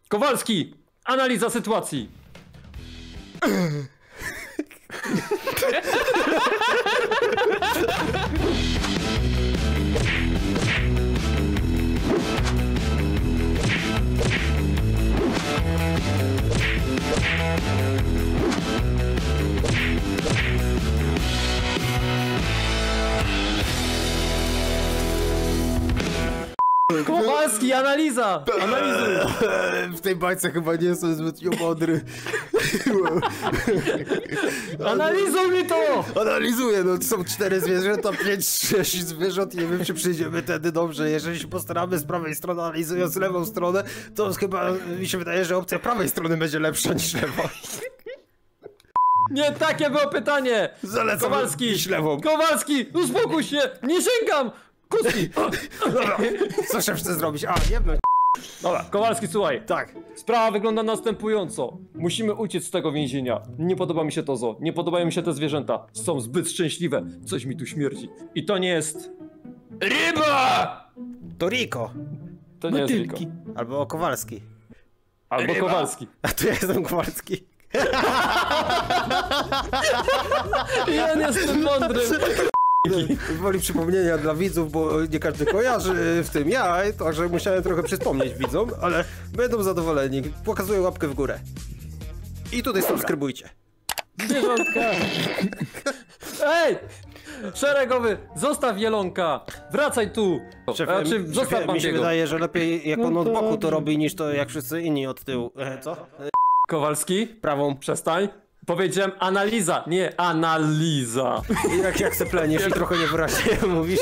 Kowalski, analiza sytuacji. Kowalski, analiza! Analizuj! W tej bajce chyba nie jestem zbytnio mądry. Analizuj mi to! Analizuję, no są 4 zwierzęta, 5-6 zwierząt i nie wiem, czy przyjdziemy tędy dobrze. Jeżeli się postaramy z prawej strony, analizując lewą stronę, to chyba mi się wydaje, że opcja prawej strony będzie lepsza niż lewa. Nie takie było pytanie! Zalecam Kowalski! iść lewą. Kowalski! Uspokój się! Nie sięgam! Kuski! Dobra, co szef chce zrobić? A, jedno. Dobra, Kowalski, słuchaj. Tak. Sprawa wygląda następująco. Musimy uciec z tego więzienia. Nie podoba mi się to zoo. Nie podobają mi się te zwierzęta. Są zbyt szczęśliwe. Coś mi tu śmierdzi. I to nie jest... ryba! To Riko. To nie jest Riko. Albo Kowalski. Albo Ryba. Kowalski. A tu ja jestem Kowalski. Ja nie jestem mądry. Woli przypomnienia dla widzów, bo nie każdy kojarzy, w tym ja, także musiałem trochę przypomnieć widzom, ale będą zadowoleni. Pokazuję łapkę w górę. I tutaj subskrybujcie. Zwierzątka. Ej! Szeregowy, zostaw jelonka! Wracaj tu! Zostaw mi się wydaje, że lepiej jak on od boku to robi, niż to jak wszyscy inni od tyłu. Co? Kowalski? Prawą. Przestań. Powiedziałem analiza, nie analiza. Jak se pleniesz i trochę niewyraźnie mówisz.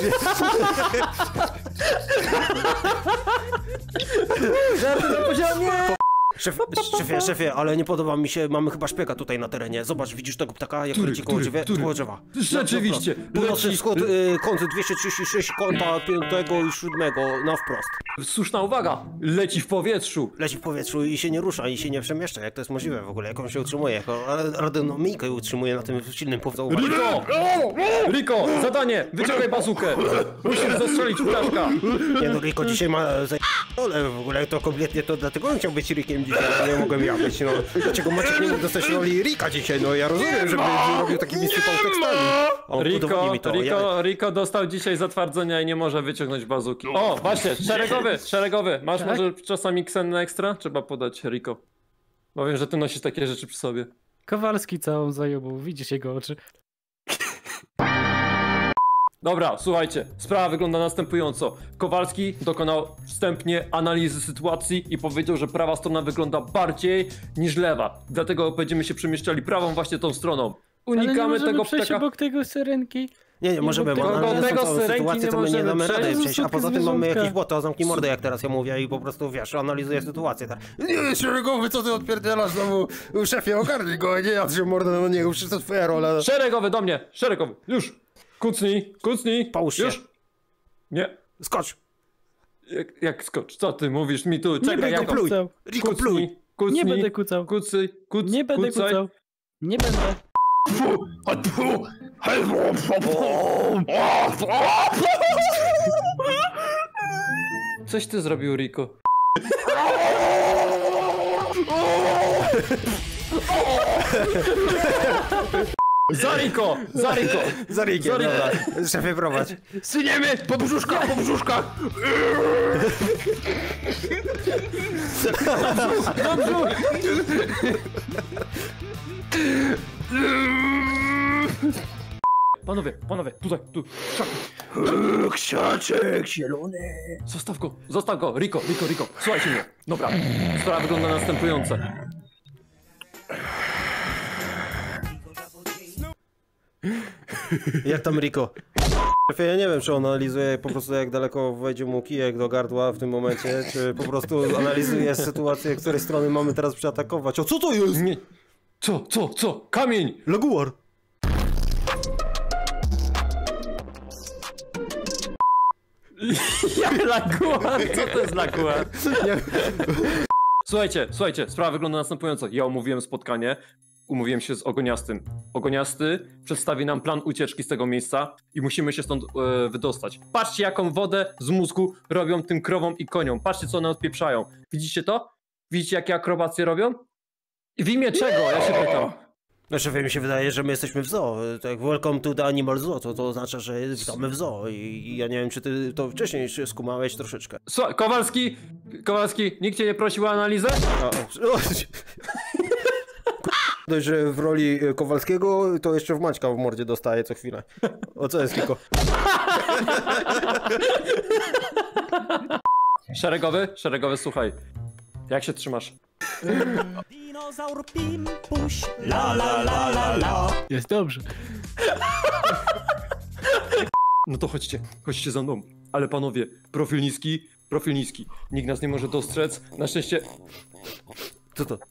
Żarty na poziomie! Szefie, ale nie podoba mi się, mamy chyba szpiega tutaj na terenie. Zobacz, widzisz tego ptaka, jak leci koło drzewa. Rzeczywiście, Północny wschód, kąt 236, kąta 5 i 7 na wprost. Słuszna uwaga, leci w powietrzu. Leci w powietrzu i się nie rusza, i się nie przemieszcza. Jak to jest możliwe w ogóle? Jak on się utrzymuje? Jako aerodynamikę utrzymuje na tym silnym powodowaniu. Riko, zadanie, wyciągaj bazukę. Musisz zastrzelić ptaszka. Nie no, Riko dzisiaj ma ale w ogóle to kompletnie to dlatego on chciał być Rikiem dzisiaj, a nie mogłem ja być, no. Dlaczego Maciek nie mógł dostać roli Rika dzisiaj? No ja rozumiem, żeby robił takimi tekstami. Riko dostał dzisiaj zatwardzenia i nie może wyciągnąć bazuki. O, właśnie, szeregowy. Masz Tak? może czasami Xen Extra? Trzeba podać Riko. Bo wiem, że ty nosisz takie rzeczy przy sobie. Kowalski całą zajobą, widzisz jego oczy. Dobra, słuchajcie, sprawa wygląda następująco. Kowalski dokonał wstępnie analizy sytuacji i powiedział, że prawa strona wygląda bardziej niż lewa. Dlatego będziemy się przemieszczali prawą właśnie tą stroną. Unikamy tego przejść ptaka. obok tego syrenki. Nie, możemy, bo analizując całą sytuację, to my nie damy rady przejść, a poza tym mamy jakieś błoto, zamknij mordę, jak teraz ja mówię i po prostu, wiesz, analizuję sytuację. Tak. Nie, szeregowy, co ty odpierdzielasz znowu? Szefie, ogarnij go, nie jadł się mordę na niego, przecież to twoja rola. Szeregowy do mnie, szeregowy, już! Kucnij, Połóż się. już! Nie. Skocz! Jak skocz? Co ty mówisz mi tu? Czekaj, Riko, pluj! Riko, pluj! Kucnij. Nie będę kucał. Nie będę kucaj. kucał. Nie będę. Coś ty zrobił, Riko. Za Riko! Za Rikiem, dobra. Szefie, prowadź. Syniemy! Po brzuszkach! Dobrze! Panowie, tutaj, tu. Krzaczek zielony. Zostaw go, Riko, słuchajcie mnie. Dobra, sprawa wygląda następująco. Jak tam Riko? Szefie, ja nie wiem, czy on analizuje po prostu jak daleko wejdzie mu kijek do gardła w tym momencie, czy po prostu analizuje sytuację, której strony mamy teraz przeatakować. O, co to jest? Nie. Co? Kamień! Laguar. Jak laguar? Co to jest laguar? Słuchajcie, sprawa wygląda następująco. Ja umówiłem spotkanie, umówiłem się z Ogoniastym. Ogoniasty przedstawi nam plan ucieczki z tego miejsca i musimy się stąd wydostać. Patrzcie, jaką wodę z mózgu robią tym krowom i koniom. Patrzcie, co one odpieprzają. Widzicie to? Widzicie, jakie akrobacje robią? I w imię czego? Ja się pytam. No szefie, mi się wydaje, że my jesteśmy w zoo. Tak, welcome to the animal zoo, to oznacza, że witamy w zoo. I ja nie wiem, czy ty to wcześniej jeszcze skumałeś troszeczkę. Słuchaj, Kowalski, nikt cię nie prosił o analizę? Dość, że w roli Kowalskiego, to jeszcze w Maćka w mordzie dostaje co chwilę. O co jest tylko? Szeregowy, słuchaj. Jak się trzymasz? Dinozaur Pimpuś, la la la la la. Jest dobrze. No to chodźcie za mną. Ale panowie, profil niski. Nikt nas nie może dostrzec. Na szczęście... Co to?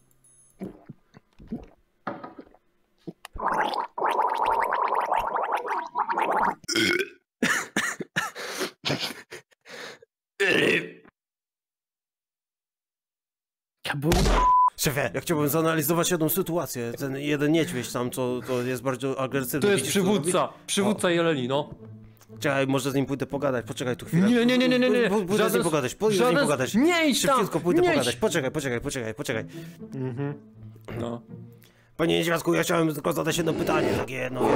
Szefie, ja chciałbym zanalizować jedną sytuację. Ten jeden niedźwiedź tam, co jest bardzo agresywny. To jest Widzisz, przywódca jeleni, no. Czekaj, może z nim pójdę pogadać, poczekaj tu chwilę. Nie. Pójdę z nim pogadać, Nie idź tam! Szybciutko pójdę nie pogadać. idź. Poczekaj. No. Panie niedźwiadku, ja chciałem tylko zadać jedno pytanie, takie jedno.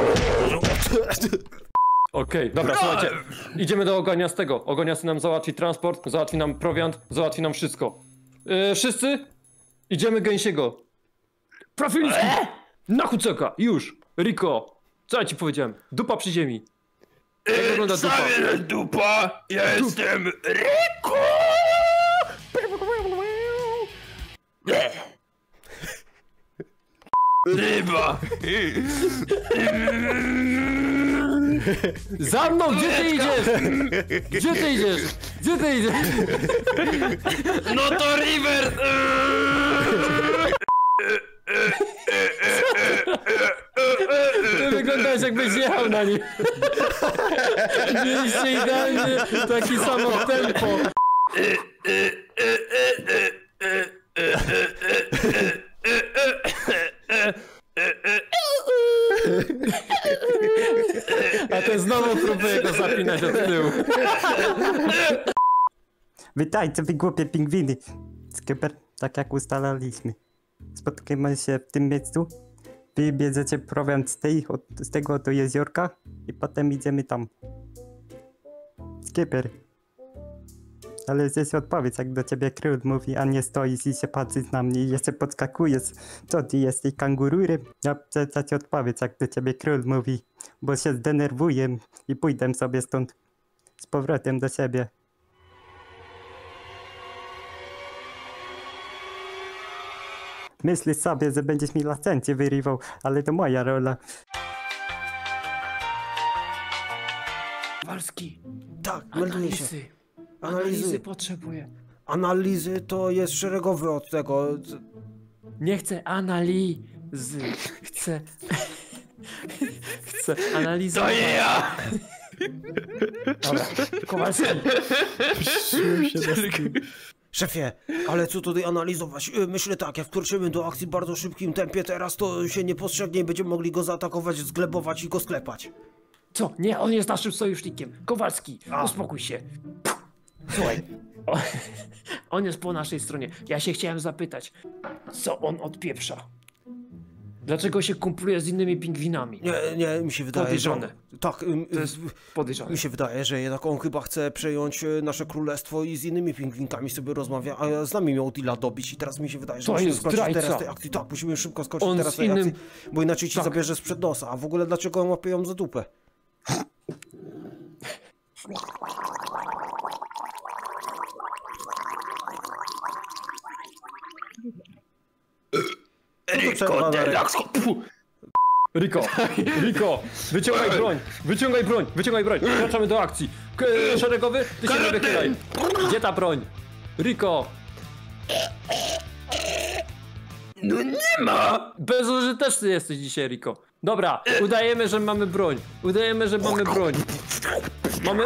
Okej, dobra, słuchajcie. Idziemy do Oganiastego. Oganiasty nam załatwi transport, załatwi nam prowiant, załatwi nam wszystko. Wszyscy? Idziemy gęsiego. Profilski! Na Huceka, już! Rico! Co ja ci powiedziałem? Dupa przy ziemi. Jak wygląda dupa? Dupa! Ja jestem Rico! Ryba! Za mną! Gdzie ty idziesz? No to River! Ty wyglądałeś, jakbyś jechał na nim. Mieliście idealnie taki samo tempo. A ten znowu próbuje go zapinać od tyłu. Witajcie, wy głupie pingwiny. Skipper, tak jak ustalaliśmy. Spotkamy się w tym miejscu. Wy bierzecie prowiant z tego oto jeziorka i potem idziemy tam. Skipper. Ale jesteś odpowiedź, jak do ciebie król mówi, a nie stoisz i się patrzysz na mnie i jeszcze podskakujesz. Co ty jesteś kangururem? Ja chcę ci odpowiedź, jak do ciebie król mówi, bo się zdenerwuję i pójdę sobie stąd z powrotem do siebie. Myślisz sobie, że będziesz mi licencję wyrywał, ale to moja rola. Walski, Tak, melduję się. Analizy potrzebuję. Analizy to jest szeregowy od tego. Nie chcę analizy. Chcę analizy. To nie ja! Dobra, Kowalski. Szefie, ale co tutaj analizować? Myślę tak, jak wkroczymy do akcji w bardzo szybkim tempie teraz, to się nie postrzegnie i będziemy mogli go zaatakować, zglebować i go sklepać. Co? Nie, on jest naszym sojusznikiem. Kowalski, uspokój się. Słuchaj, on jest po naszej stronie. Ja się chciałem zapytać, co on odpieprza? Dlaczego się kumpluje z innymi pingwinami? Nie, mi się wydaje, Podejrzane. że... Tak, To jest podejrzane. mi się wydaje, że jednak on chyba chce przejąć nasze królestwo i z innymi pingwinkami sobie rozmawia, a z nami miał deala dobić i teraz mi się wydaje, że To musimy jest skończyć zdrajca. teraz tej akcji. Tak, musimy szybko skończyć On teraz z tej innym- akcji, bo inaczej ci Tak. zabierze sprzed nosa. A w ogóle dlaczego on łapie ją za dupę? Rico Deluxe! Rico, wyciągaj broń, wracamy do akcji. Szeregowy, ty się nie wychylaj. Gdzie ta broń? Rico! No nie ma! Bezużyteczny jesteś dzisiaj, Rico. Dobra, udajemy, że mamy broń. Mamy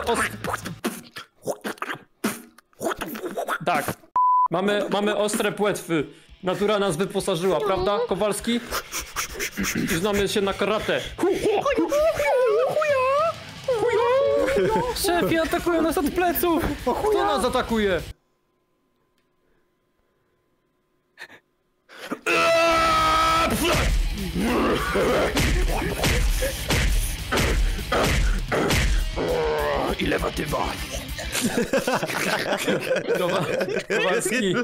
Tak. Mamy ostre płetwy. Natura nas wyposażyła, prawda, Kowalski? I znamy się na karate. Szefie, atakują nas od pleców! Kto nas atakuje? I lewatywa. Kowalski.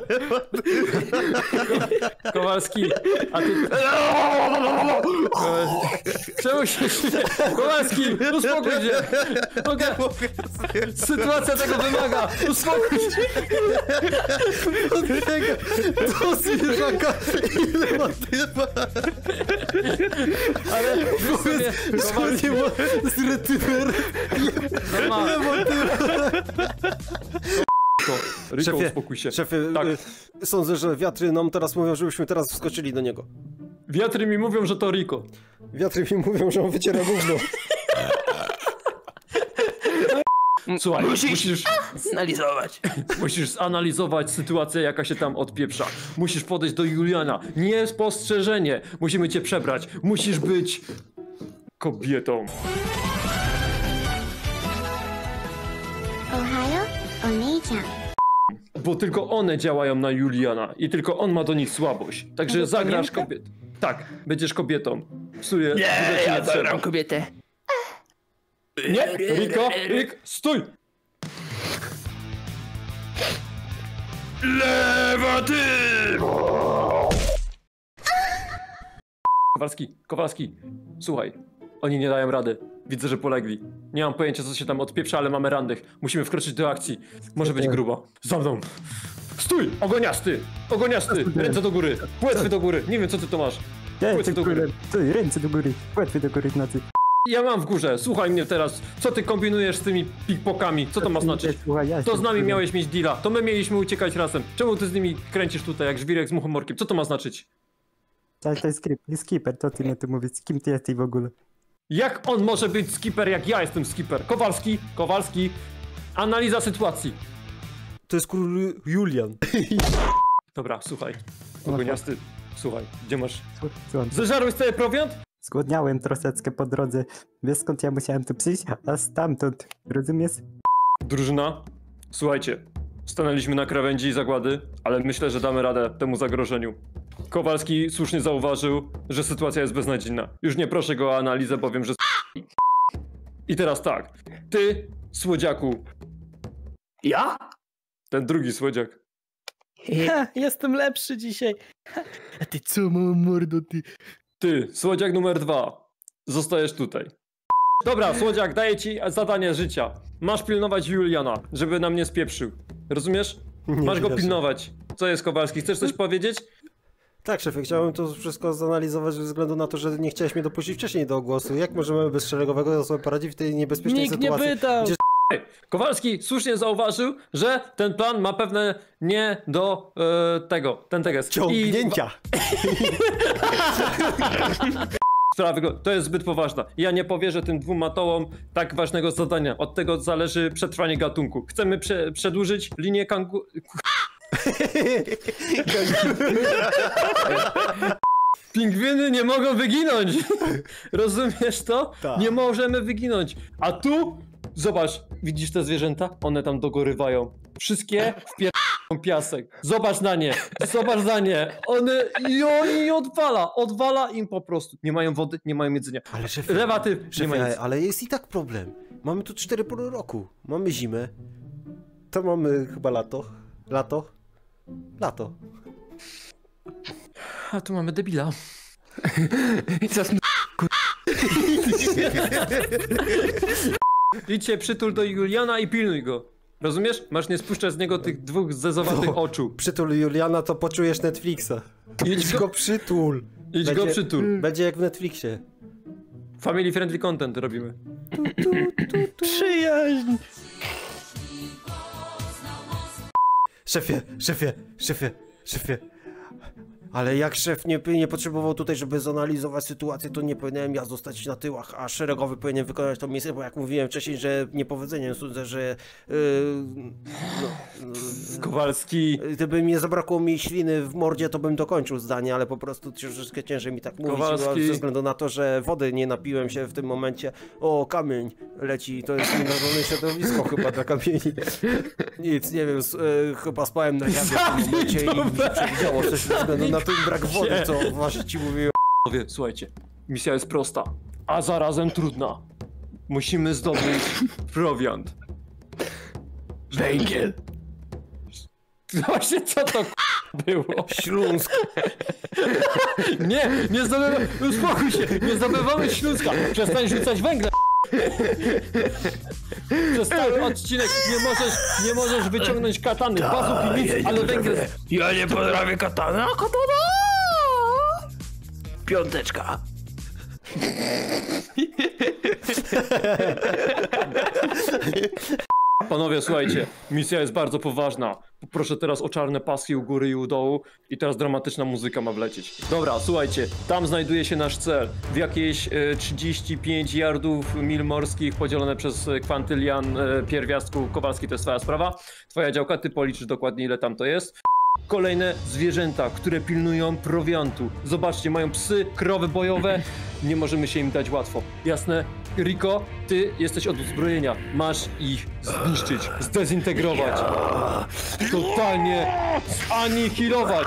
Kowalski, a ty... Czemu się śmieje? Kowalski, uspokój się. Sytuacja tego wymaga. Uspokój się. Do zwierzaka i lewatywa. Ale Kowalski... Z retywer. Riko, uspokój się. Szefie, Tak. Sądzę, że wiatry nam teraz mówią, żebyśmy teraz wskoczyli do niego. Wiatry mi mówią, że to Riko. Wiatry mi mówią, że on wyciera gówno. Słuchaj, musisz zanalizować sytuację, jaka się tam odpieprza. Musisz podejść do Juliana. Nie spostrzeżenie. Musimy cię przebrać. Musisz być kobietą. Ohayo, Oni-chan. Bo tylko one działają na Juliana i tylko on ma do nich słabość. Także zagrasz kobiet. Tak, będziesz kobietą. Psuję. Nie, ja zagram kobietę. Nie, Riko, stój! Lewatywa! Kowalski, słuchaj. Oni nie dają rady. Widzę, że polegli. Nie mam pojęcia, co się tam odpieprza, ale mamy rannych. Musimy wkroczyć do akcji. Może być grubo. Za mną. Stój! Ogoniasty! Ogoniasty! Ręce do góry! Płetwy do góry! Nie wiem, co ty to masz. Płetwy do góry. Ręce do góry, płetwy do góry, nocy. Ja mam w górze. Słuchaj mnie teraz. Co ty kombinujesz z tymi pikpokami? Co to ma znaczyć? To z nami miałeś mieć deala. To my mieliśmy uciekać razem. Czemu ty z nimi kręcisz tutaj jak żwirek z muchomorkiem? Co to ma znaczyć? To jest skipper, to ty na tym mówisz. Kim ty jesteś w ogóle? Jak on może być skipper, jak ja jestem skipper? Kowalski. Analiza sytuacji. To jest król Julian. Dobra, słuchaj. Ogoniasty, słuchaj. Gdzie masz? Słucham. Zeżarłeś sobie prowiant? Zgłodniałem troszeczkę po drodze. Wiesz skąd ja musiałem tu przyjść? A stamtąd, rozumiesz? Drużyna, słuchajcie. Stanęliśmy na krawędzi zagłady, ale myślę, że damy radę temu zagrożeniu. Kowalski słusznie zauważył, że sytuacja jest beznadziejna. Już nie proszę go o analizę, bo wiem, że... I teraz tak. Ty, słodziaku. Ja? Ten drugi słodziak. Ha, jestem lepszy dzisiaj. A ty co, mała mordo, ty? Ty, słodziak numer 2. Zostajesz tutaj. Dobra, słodziak, daję ci zadanie życia. Masz pilnować Juliana, żeby nam nie spieprzył. Rozumiesz? Masz go pilnować. Co jest, Kowalski? Chcesz coś powiedzieć? Tak, szefie, chciałem to wszystko zanalizować ze względu na to, że nie chciałeś mnie dopuścić wcześniej do głosu. Jak możemy bez szeregowego sobie poradzić w tej niebezpiecznej sytuacji? Nikt nie pytał! Kowalski słusznie zauważył, że ten plan ma pewne nie do ten tekst. Ciągnięcia! To jest zbyt poważna. Ja nie powierzę tym dwóm matołom tak ważnego zadania. Od tego zależy przetrwanie gatunku. Chcemy przedłużyć linię Pingwiny nie mogą wyginąć! Rozumiesz to? Tak. Nie możemy wyginąć. A tu, zobacz, widzisz te zwierzęta? One tam dogorywają. Wszystkie wpierają piasek. Zobacz na nie. One i odwala im po prostu. Nie mają wody, nie mają jedzenia. Ale szefie, Lewaty, nie ma nic. ale jest i tak problem. Mamy tu 4 pory roku. Mamy zimę. To mamy chyba lato. Lato. A tu mamy debila. I teraz idźcie przytul do Juliana i pilnuj go. Rozumiesz? Masz nie spuszczać z niego tych dwóch zezowatych oczu. Przytul Juliana, to poczujesz Netflixa. Idź go przytul. Go przytul. Będzie jak w Netflixie. Family friendly content robimy. Przyjaźń! Szefie. Ale jak szef nie potrzebował tutaj, żeby zanalizować sytuację, to nie powinienem ja zostać na tyłach, a szeregowy powinien wykonać tą misję, bo jak mówiłem wcześniej, że niepowodzeniem sądzę, że... Kowalski. Gdyby nie zabrakło mi śliny w mordzie, to bym dokończył zdanie, ale po prostu troszeczkę ciężej mi tak mówić, Kowalski. ze względu na to, że wody nie napiłem się w tym momencie. O, kamień leci, to jest nienaturalne środowisko chyba dla kamieni. Nic, nie wiem, chyba spałem na jawie w tym momencie i mi się przewidziało coś ze względu na ten brak wody, co właśnie ci mówiłem. Panowie, słuchajcie, misja jest prosta, a zarazem trudna. Musimy zdobyć prowiant. Węgiel. Właśnie co to było? Śląsk. Nie zdobywamy, uspokój się, nie zdobywamy Śląska. Przestań rzucać węglem. Przez cały odcinek nie możesz wyciągnąć katany, bazów i nic, ale węgiel... Ja nie potrafię katana. Piąteczka. Panowie, słuchajcie, misja jest bardzo poważna. Poproszę teraz o czarne paski u góry i u dołu i teraz dramatyczna muzyka ma wlecieć. Dobra, słuchajcie, tam znajduje się nasz cel. W jakieś 35 yardów mil morskich podzielone przez kwantylian pierwiastku. Kowalski, to jest twoja sprawa. Twoja działka, ty policzysz dokładnie ile tam to jest. Kolejne zwierzęta, które pilnują prowiantu. Zobaczcie, mają psy, krowy bojowe. Nie możemy się im dać łatwo. Jasne? Rico, ty jesteś od uzbrojenia. Masz ich zniszczyć, zdezintegrować. Totalnie zanihilować.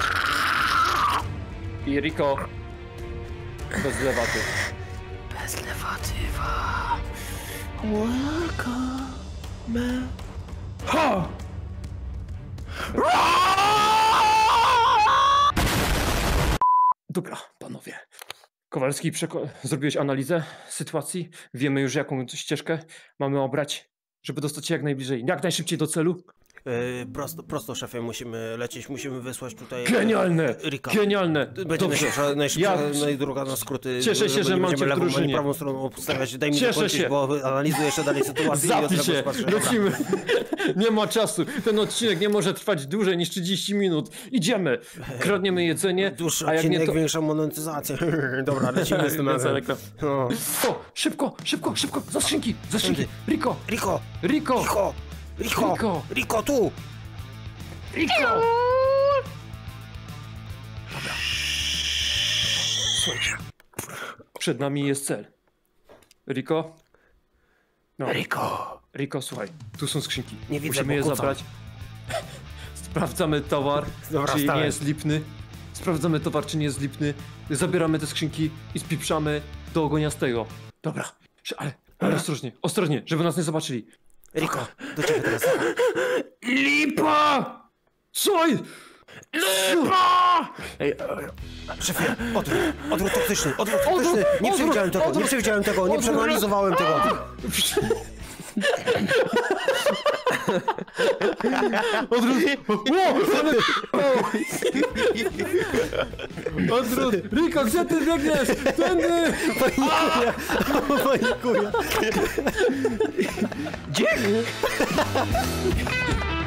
I Rico, bez lewaty. Bez lewatywa. Welcome. Ha! Dobra, panowie. Kowalski, zrobiłeś analizę sytuacji? Wiemy już jaką ścieżkę mamy obrać, żeby dostać się jak najbliżej, jak najszybciej do celu? Prosto, szefie, musimy lecieć, musimy wysłać tutaj... Genialne! Rika. Genialne! Będzie najszybsza droga na skróty. Cieszę się, że mam cię w drużynie. Prawą stroną obstawiać. Daj mi Cieszę dokończyć, się. bo analizuję jeszcze dalej sytuację. Zapnij się, lecimy. Nie ma czasu. Ten odcinek nie może trwać dłużej niż 30 minut. Idziemy. Kradniemy jedzenie, Dłuższy a jak odcinek, nie to... większa monetyzacja. Dobra, lecimy z tym razem. No. O, szybko, za skrzynki. Rico, Rico, tu! Rico! Dobra. Słuchajcie. Przed nami jest cel. Rico? No. Rico, słuchaj. Tu są skrzynki. Nie widzę, musimy je bo zabrać. Sprawdzamy towar, Dobra, czy wstałem. nie jest lipny. Zabieramy te skrzynki i spieprzamy do ogoniastego. Dobra. Ale ostrożnie, żeby nas nie zobaczyli. Rico, do ciebie teraz. Lipa! Co jest? Szefie, odwrót toksyczny. Nie przewidziałem tego, nie przeanalizowałem tego. Odwrót! Rico, gdzie ty biegniesz? Tędy! Panikuję. Dzięki.